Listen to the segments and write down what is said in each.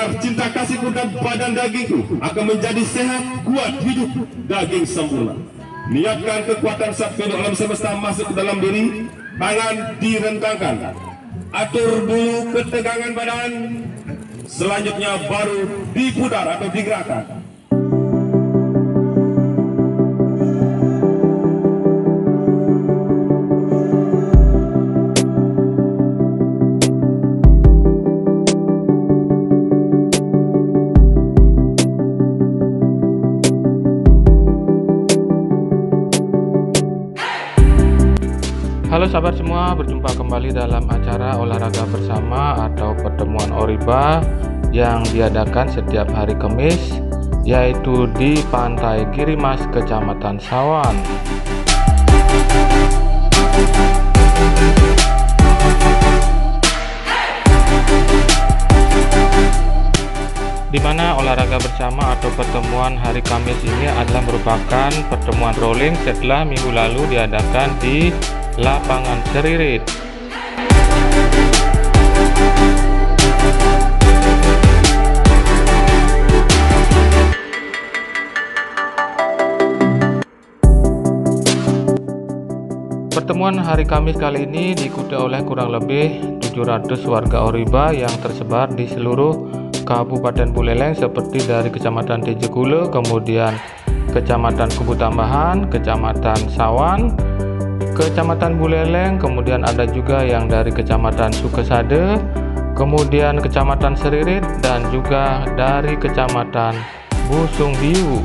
agar cinta kasihku dan badan dagingku akan menjadi sehat, kuat, hidup, daging sempurna. Niatkan kekuatan zat hidup alam semesta masuk ke dalam diri. Tangan direntangkan. Atur dulu ketegangan badan. Selanjutnya baru diputar atau digerakkan. Halo sahabat semua, berjumpa kembali dalam acara olahraga bersama atau pertemuan Oriba yang diadakan setiap hari Kamis, yaitu di Pantai Girimas, Kecamatan Sawan. Di mana olahraga bersama atau pertemuan hari Kamis ini adalah merupakan pertemuan rolling setelah minggu lalu diadakan di Lapangan Seririt. Pertemuan hari Kamis kali ini diikuti oleh kurang lebih 700 warga Oriba yang tersebar di seluruh Kabupaten Buleleng, seperti dari Kecamatan Tejekule, kemudian Kecamatan Kubu Tambahan, Kecamatan Sawan, Kecamatan Buleleng, kemudian ada juga yang dari Kecamatan Sukesade, kemudian Kecamatan Seririt, dan juga dari Kecamatan Busung Biu.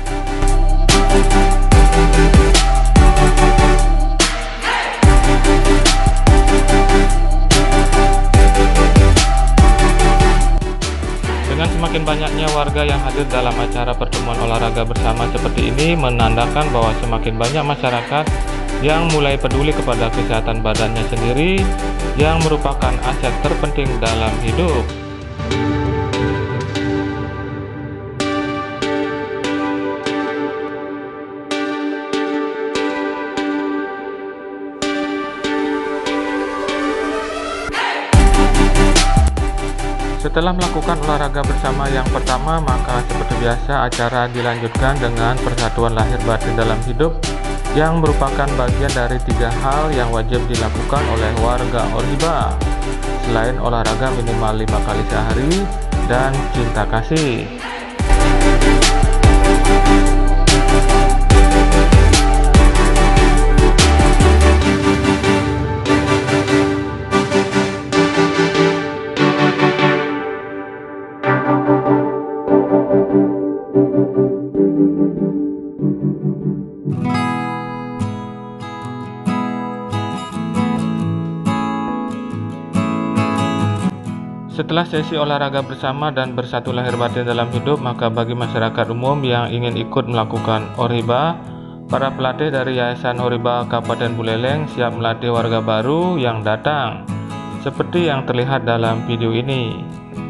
Dengan semakin banyaknya warga yang hadir dalam acara pertemuan olahraga bersama seperti ini menandakan bahwa semakin banyak masyarakat yang mulai peduli kepada kesehatan badannya sendiri, yang merupakan aset terpenting dalam hidup. Setelah melakukan olahraga bersama yang pertama, maka seperti biasa acara dilanjutkan dengan persatuan lahir batin dalam hidup, yang merupakan bagian dari 3 hal yang wajib dilakukan oleh warga Oriba selain olahraga minimal 5 kali sehari dan cinta kasih. Setelah sesi olahraga bersama dan bersatu lahir batin dalam hidup, maka bagi masyarakat umum yang ingin ikut melakukan Oriba, para pelatih dari Yayasan Oriba Kabupaten Buleleng siap melatih warga baru yang datang, seperti yang terlihat dalam video ini.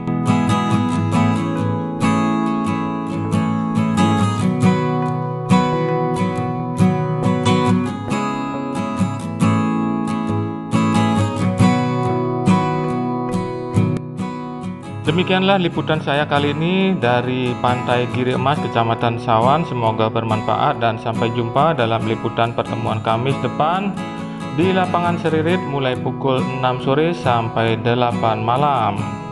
Demikianlah liputan saya kali ini dari Pantai Girimas, Kecamatan Sawan. Semoga bermanfaat dan sampai jumpa dalam liputan pertemuan Kamis depan di Lapangan Seririt mulai pukul 6 sore sampai 8 malam.